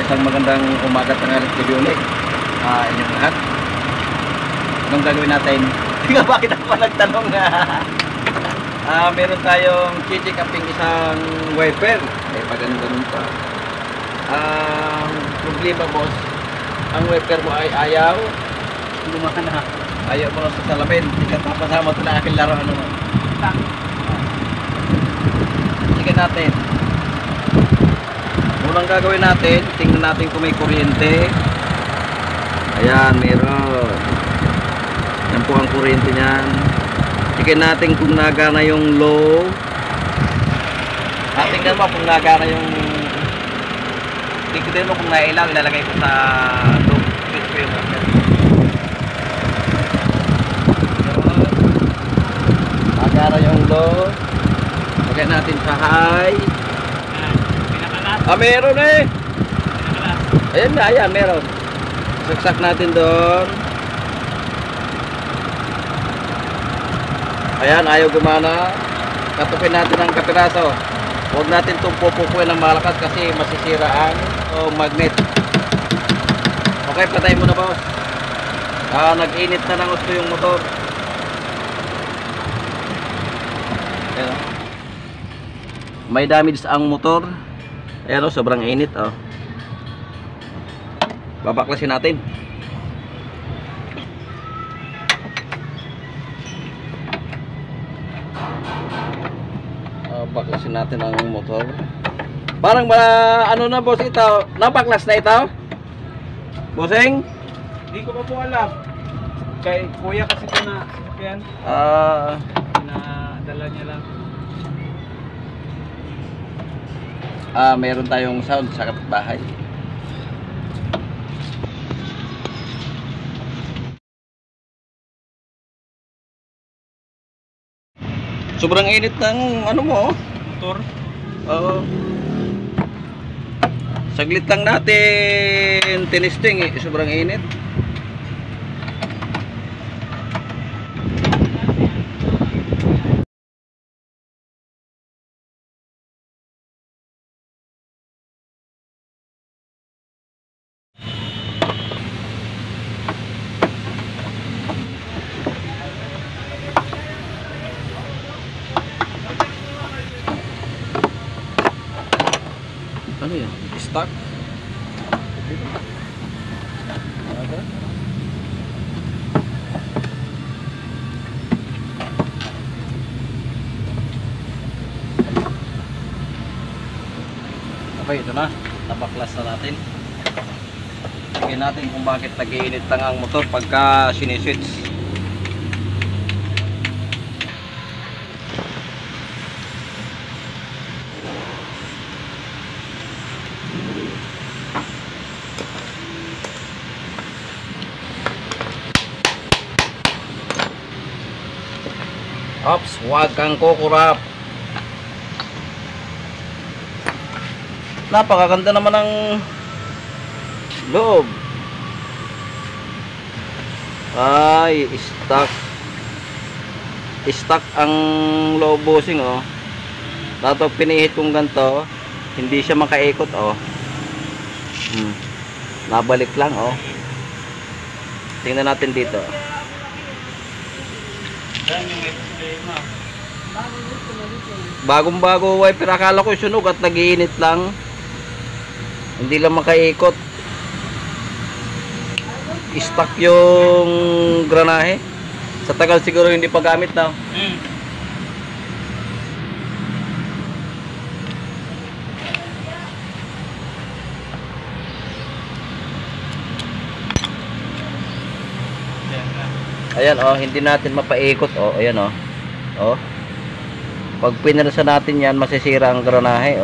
isang magandang umaga tangalit gabi ulit. Inyong lahat. Anong gagawin natin? Tingnan bakit ako pa nagtanong meron tayong chichik uping isang wiper. Pag ganun pa. Problema boss, ang wiper mo ay ayaw lumana. Ayaw mo sa salamin. Ika tapasama ito na aking laro. Sige natin. Unang gagawin natin, tingnan natin kung may kuryente. Ayan, meron. Yan po ang kuryente niyan. Tingnan natin kung nagana yung low. Tingnan mo kung nagana yung... Tingnan mo kung nailaw, ilalagay ko sa low switch ko yung nagana yung low. Lagyan natin sa high. Meron eh. Ayan na, ayan, meron. Saksak natin doon. Ayan, ayaw gumana. Katupin natin ang kapiraso. Huwag natin itong pupukuin ng malakas kasi masisira ang magnet. Okay, patay mo na boss. Nag-init na ng gusto yung motor. Ayan. May damage ang motor. Ayan, sobrang init. Babaklasin natin. Baklasin natin ang motor. Parang ano na boss ito? Napaklas na ito? Bossing? Hindi ko pa po alam. Kay kuya kasi ito na yan. Pinadala niya lang. Meron tayong sound sa kapitbahay. Sobrang init ng ano mo, Motor. Oo. Saglit lang natin tinisting sobrang init. Ano yan? Stock? Okay, ito na. Nabaklas na natin. Tingnan natin kung bakit nag-iinit lang ang motor pagka siniswitch. Ops, huwag kang kukurap. Napakaganda naman ng loob. Ay, stock ang loob bossing Dato pinihit kong ganito, hindi siya makaikot Nabalik lang Tingnan natin dito. Bagong-bago wiper, akala ko sunog at nag-iinit lang. Hindi lang makaikot. Stuck yung granahe. Sa tagal siguro hindi pa gamit na. Ayan hindi natin mapaikot ayan pag pinarsa natin yan masisira ang granahe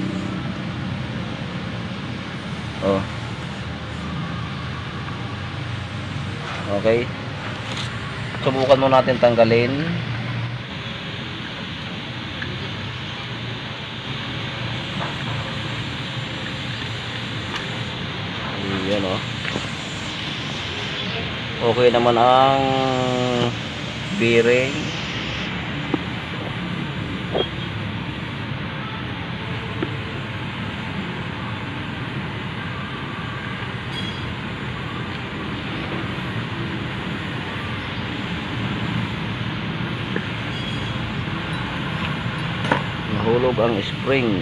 okay, subukan mo natin tanggalin. Ayan okay naman ang bearing. nahulog ang spring.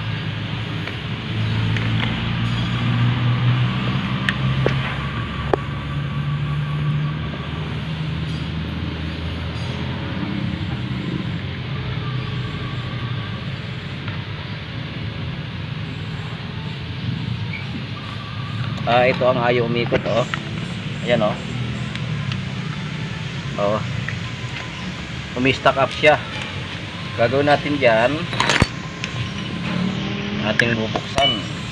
Ito ang ayaw umikot, oh. Ayan, oh. Oh. Umistack up siya. Gagawin natin diyan, ating bubuksan.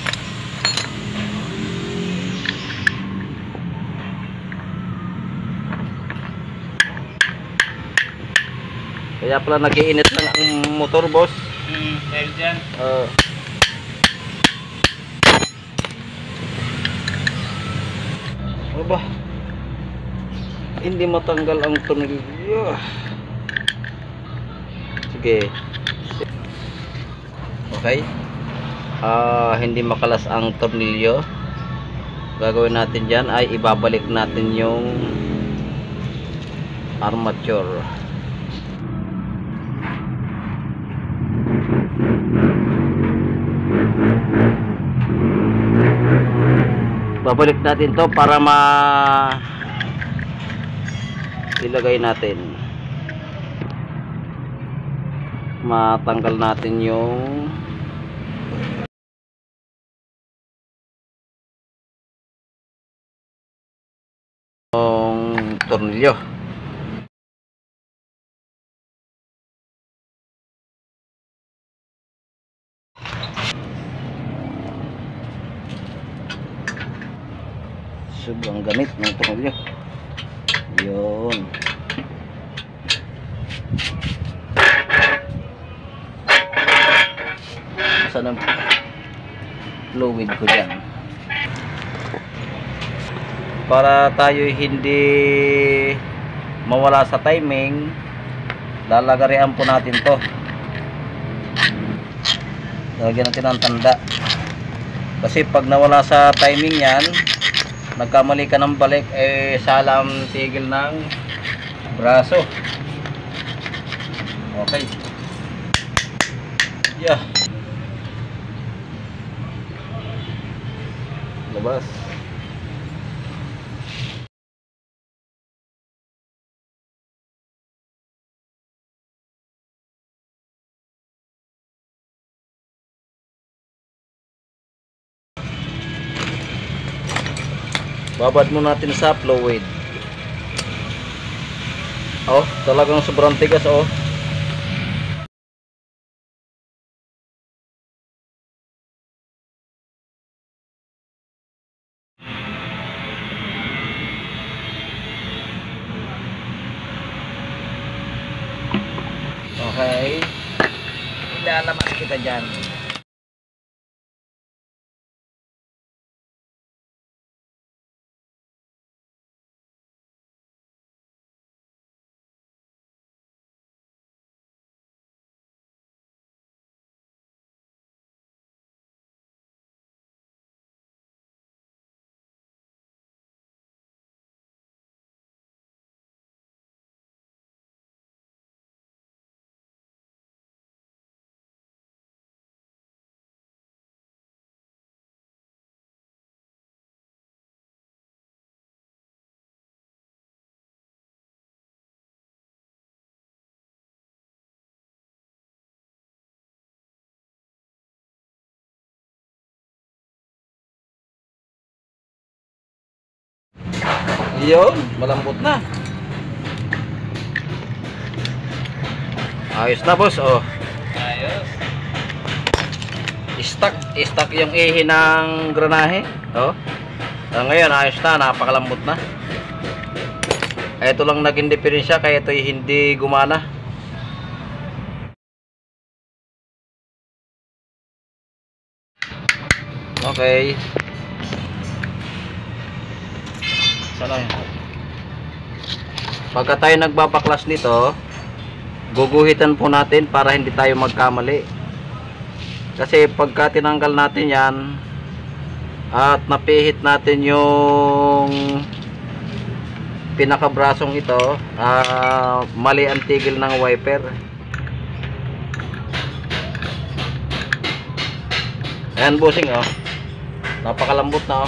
Kaya pala nag-iinit lang ang motor, boss. Dahil dyan. Ano ba? Hindi matanggal ang tornilyo. Sige. Okay. Hindi makalas ang tornilyo. Gagawin natin dyan ay ibabalik natin yung armature. Babalik natin to para ilagay natin, matanggal natin yung tornilyo. Sobrang gamit ng tornilyo. Yun. Saan ang fluid ko dyan? Para tayo hindi mawala sa timing, lalagarian po natin to. Lalagyan natin ng tanda. Kasi pag nawala sa timing yan, nagkamali ka ng balik, salam tigil ng braso. Okay. Yeah. Labas. Babad mo natin sa fluid. Oh, talagang sobrang tigas, oh. Okay. Ilalamas kita dyan. Yun, malambot na. Ayos na, boss, oh. Ayos. Stuck yung ihi ng granahe, oh. Ngayon, ayos na, napakalambot na. Ito lang naging diferensya, kaya ito hindi gumana. Okay. Sana yun. Pagka tayo nagbabaklas nito, guguhitan po natin para hindi tayo magkamali. Kasi pagka tinanggal natin yan at napihit natin yung pinakabrasong ito, mali ang tigil ng wiper. Ayan bossing oh. Napakalambot na oh.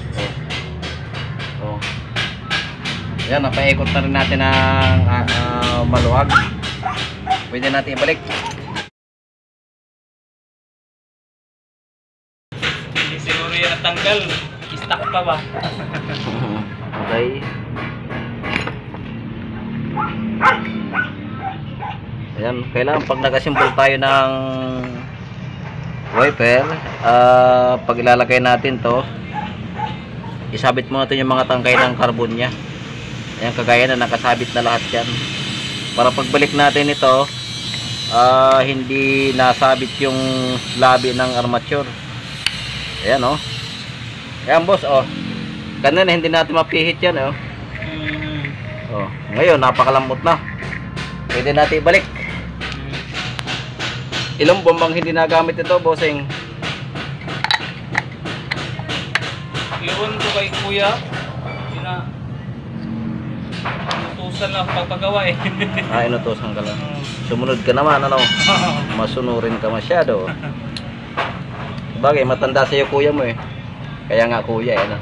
Oh. Ayan, napaikot na rin natin ng maluwag. Pwede natin ibalik. Hindi siguro yan natanggal. Stock pa ba? Okay. Ayan, kailangan pag nagasimbol tayo ng wiper, pag ilalagay natin to, isabit mo natin yung mga tangkay ng carbon nya. Ayan, kagaya na nakasabit na lahat yan. Para pagbalik natin ito, hindi nasabit yung labi ng armature. Ayan oh. Ayan boss oh. Kanina hindi natin mapihit yan oh. Oh, ngayon napakalambot na. Pwede natin ibalik. Ilang buwan bang hindi nagamit ito, bossing? Iwan ko kay kuya. Ina inutusan na pagpagawa eh. Inutusan ka lang. Sumunod ka naman, ano? Masunurin ka masyado. Bagay, matanda sa'yo kuya mo eh. Kaya nga kuya eh, ano?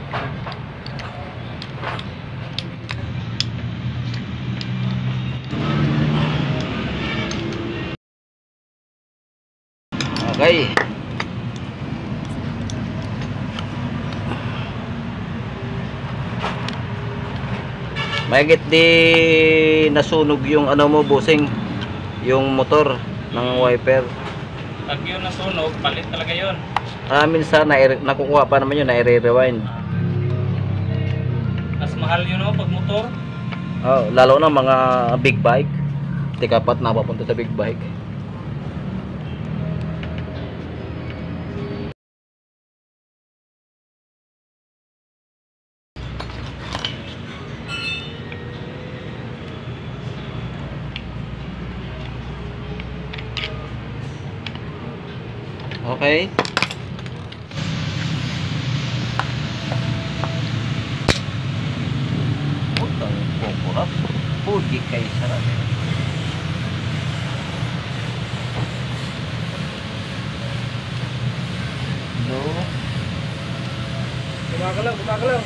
Okay. Mahigit di nasunog yung ano mo, bossing, yung motor ng wiper. Pag yun nasunog, palit talaga yun. Minsan nakukuha pa naman yun, na-rewind. Mas mahal yun oh, pag motor. Oh, lalo na mga big bike. Tikapat na papunta sa big bike. Okay. Utang pupurap. Pugi kay sarap. No. Bumagalaw, bumagalaw.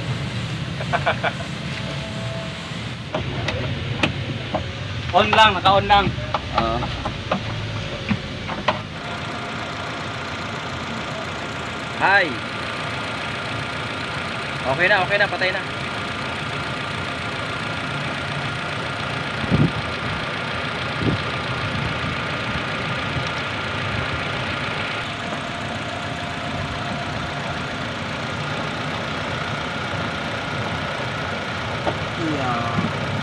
On lang, naka-on lang. Hi. Okay na, patay na. Yeah.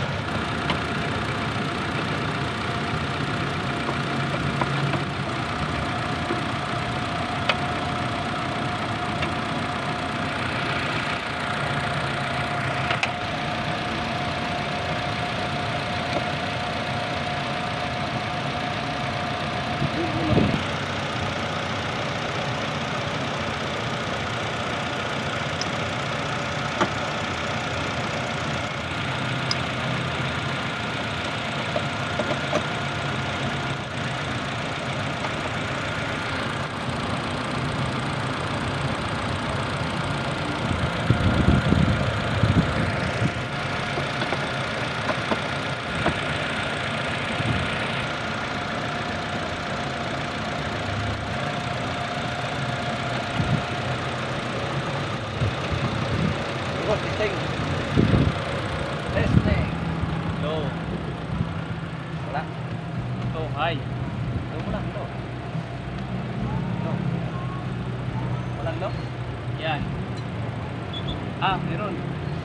Testing. Testing. Low. Wala. Ito, high. Ito mo lang, ito. Ito. Walang lock? Yan. Meron.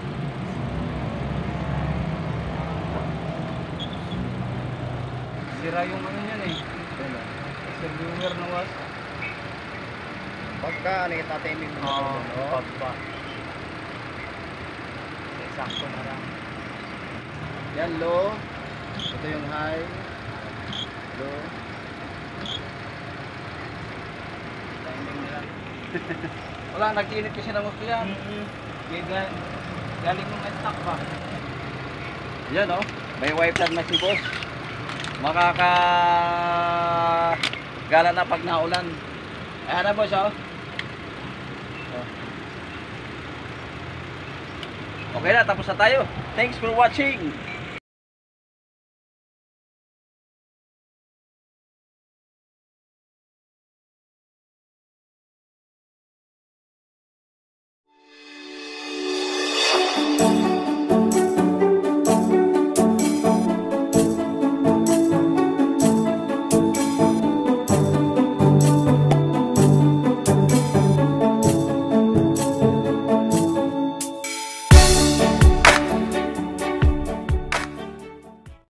Sira yung ano yan eh. Server na was. Pagka nagtatiming mo. Pagba. Sakto na lang. Yan low. Ito yung high. Low. Timing na lang. Wala, nag-init kasi ng gusto yan. Galing nung stock pa. Yan oh. May wiper na si boss. Makaka gala na pag naulan. Ayan na boss, oh. Okay na, tapos na tayo. Thanks for watching.